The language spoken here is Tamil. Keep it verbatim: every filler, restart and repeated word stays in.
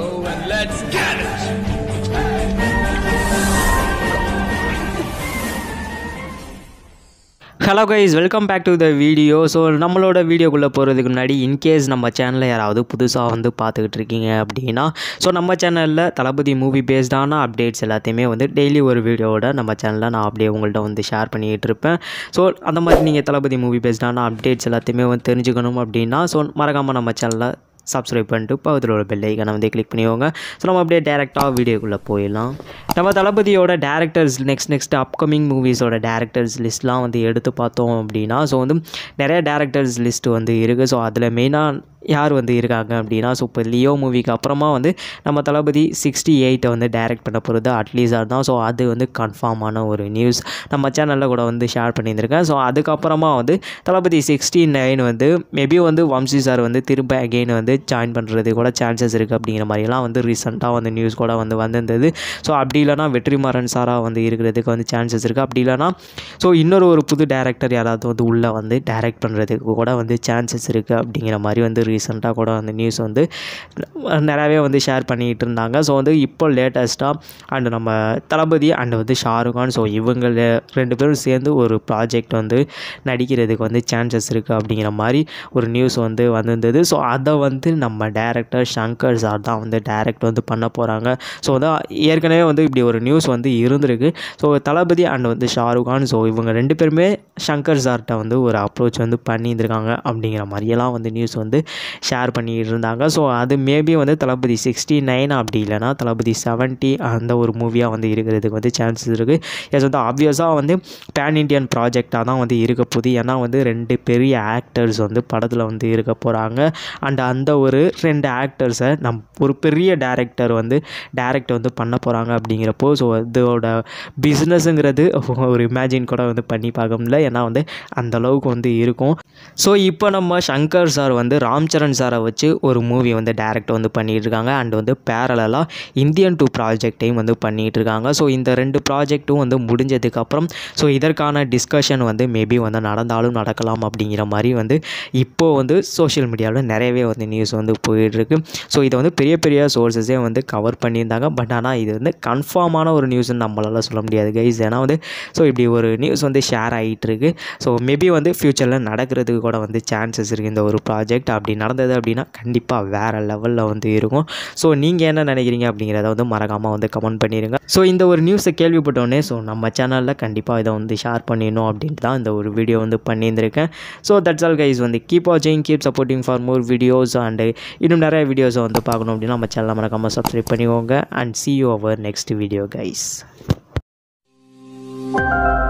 go and let's get it! Hello guys, welcome back to the video. So நம்மளோட வீடியோக்குள்ளே போகிறதுக்கு முன்னாடி இன்கேஸ் நம்ம சேனலில் யாராவது புதுசாக வந்து பார்த்துக்கிட்டு இருக்கீங்க அப்படின்னா ஸோ நம்ம சேனலில் தளபதி மூவி பேஸ்டான அப்டேட்ஸ் எல்லாத்தையுமே வந்து டெய்லி ஒரு வீடியோவோட நம்ம சேனலில் நான் அப்படியே உங்கள்கிட்ட வந்து ஷேர் பண்ணிக்கிட்டு இருப்பேன். ஸோ அந்த மாதிரி நீங்கள் தளபதி மூவி பேஸ்டான அப்டேட்ஸ் எல்லாத்தையுமே வந்து தெரிஞ்சுக்கணும் அப்படின்னா ஸோ மறக்காமல் நம்ம சேனலில் சப்ஸ்கிரைப் பண்ணிட்டு பக்கத்தில் ஒரு பெல் ஐக்கானை வந்து கிளிக் பண்ணிக்கோங்க. ஸோ நம்ம அப்படியே டேரெக்டாக வீடியோக்குள்ளே போயிடலாம். நம்ம தளபதியோட டேரக்டர்ஸ் நெக்ஸ்ட் நெக்ஸ்ட் அப்கமிங் மூவிஸோட டேரக்டர்ஸ் லிஸ்ட்லாம் வந்து எடுத்து பார்த்தோம் அப்படின்னா ஸோ வந்து நிறைய டேரக்டர்ஸ் லிஸ்ட்டு வந்து இருக்குது. ஸோ அதில் மெயினாக யார் வந்து இருக்காங்க அப்படின்னா ஸோ இப்போ லியோ மூவிக்கு அப்புறமா வந்து நம்ம தளபதி சிக்ஸ்டி எயிட்டை வந்து டைரக்ட் பண்ண போகிறது அட்லீஸ்டாக தான். ஸோ அது வந்து கன்ஃபார்மான ஒரு நியூஸ் நம்ம சேனலில் கூட வந்து ஷேர் பண்ணியிருந்திருக்கேன். ஸோ அதுக்கப்புறமா வந்து தளபதி சிக்ஸ்டி நைன் வந்து மேபி வந்து வம்சி சார் வந்து திரும்ப அகெயின் வந்து ஜாயின் பண்ணுறது கூட சான்சஸ் இருக்குது அப்படிங்கிற மாதிரிலாம் வந்து ரீசெண்டாக வந்து நியூஸ் கூட வந்து வந்திருந்தது. ஸோ அப்படி இல்லைனா வெற்றிமாறன் சாராக வந்து இருக்கிறதுக்கு வந்து சான்சஸ் இருக்குது. அப்படி இல்லைனா ஸோ இன்னொரு ஒரு புது டேரக்டர் யாராவது வந்து உள்ளே வந்து டைரக்ட் பண்ணுறதுக்கு கூட வந்து சான்சஸ் இருக்குது அப்படிங்கிற மாதிரி வந்து ரீசெண்டாக கூட அந்த நியூஸ் வந்து நிறையாவே வந்து ஷேர் பண்ணிகிட்டு இருந்தாங்க. ஸோ வந்து இப்போ லேட்டஸ்ட்டாக அண்டு நம்ம தளபதி அண்டு வந்து ஷாருக் கான் ஸோ இவங்க ரெண்டு பேரும் சேர்ந்து ஒரு ப்ராஜெக்ட் வந்து நடிக்கிறதுக்கு வந்து சான்சஸ் இருக்குது அப்படிங்கிற மாதிரி ஒரு நியூஸ் வந்து வந்திருந்தது. ஸோ அதை வந்து நம்ம டேரக்டர் ஷங்கர் சார் தான் வந்து டைரக்ட் வந்து பண்ண போகிறாங்க. ஸோ அதான் ஏற்கனவே வந்து இப்படி ஒரு நியூஸ் வந்து இருந்திருக்கு. ஸோ தளபதி அண்ட் வந்து ஷாருக் கான் ஸோ இவங்க ரெண்டு பேருமே ஷங்கர் சார்கிட்ட வந்து ஒரு அப்ரோச் வந்து பண்ணியிருந்திருக்காங்க அப்படிங்கிற மாதிரியெல்லாம் வந்து நியூஸ் வந்து ஷேர் பண்ணிகிட்டு இருந்தாங்க. ஸோ அது மேபி வந்து தளபதி சிக்ஸ்டி நைன் அப்படி இல்லைனா தளபதி செவன்ட்டி அந்த ஒரு மூவியாக வந்து இருக்கிறதுக்கு வந்து சான்சஸ் இருக்குது. எஸ் வந்து ஆப்வியஸாக வந்து பேன் இண்டியன் ப்ராஜெக்டாக தான் வந்து இருக்க போகுது. ஏன்னா வந்து ரெண்டு பெரிய ஆக்டர்ஸ் வந்து படத்தில் வந்து இருக்க போகிறாங்க. அண்ட் அந்த ஒரு ரெண்டு ஆக்டர்ஸை நம் ஒரு பெரிய டேரக்டர் வந்து டேரக்ட் வந்து பண்ண போகிறாங்க அப்படிங்கிறப்போ ஸோ இதோட பிஸ்னஸுங்கிறது ஒரு இமேஜின் கூட வந்து பண்ணி பார்க்க முடியல. ஏன்னா வந்து அந்த அளவுக்கு வந்து இருக்கும். ஸோ இப்போ நம்ம ஷங்கர் சார் வந்து ராம்சரண் சாரை வச்சு ஒரு மூவி வந்து டேரக்ட் வந்து பண்ணிகிட்டு இருக்காங்க. அண்ட் வந்து பேரலாக இந்தியன் டூ ப்ராஜெக்டையும் வந்து பண்ணிகிட்டு இருக்காங்க. ஸோ இந்த ரெண்டு ப்ராஜெக்ட்டும் வந்து முடிஞ்சதுக்கப்புறம் ஸோ இதற்கான டிஸ்கஷன் வந்து மேபி வந்து நடந்தாலும் நடக்கலாம் அப்படிங்கிற மாதிரி வந்து இப்போது வந்து சோஷியல் மீடியாவில் நிறையவே வந்து நியூஸ் வந்து போயிட்டுருக்கு. ஸோ இதை வந்து பெரிய பெரிய சோர்ஸஸே வந்து கவர் பண்ணியிருந்தாங்க. பட் ஆனால் இது வந்து கன்ஃபார்மான ஒரு நியூஸ்ன்னு நம்மளால் சொல்ல முடியாது கைஸ். ஏன்னா வந்து ஸோ இப்படி ஒரு நியூஸ் வந்து ஷேர் ஆகிட்டுருக்கு. ஸோ மேபி வந்து ஃப்யூச்சரில் நடக்கிறதுக்கு கூட வந்து சான்சஸ் இருக்குது இந்த ஒரு ப்ராஜெக்ட். அப்படி நடந்தது அப்படின்னா கண்டிப்பாக வேறு லெவலில் வந்து இருக்கும். ஸோ நீங்கள் என்ன நினைக்கிறீங்க அப்படிங்கிறத வந்து மறக்காமல் வந்து கமெண்ட் பண்ணிடுங்க. ஸோ இந்த ஒரு நியூஸை கேள்விப்பட்டோடனே ஸோ நம்ம சேனலில் கண்டிப்பாக இதை வந்து ஷேர் பண்ணிடணும் அப்படின்ட்டு தான் இந்த ஒரு வீடியோ வந்து பண்ணியிருந்திருக்கேன். So that's all guys. வந்து கீப் வாட்சிங், keep supporting for more videos. And இன்னும் நிறைய வீடியோஸை வந்து பார்க்கணும் அப்படின்னா நம்ம சேனலை மறக்காமல் சப்ஸ்கிரைப் பண்ணிக்கோங்க. And see you over next video guys.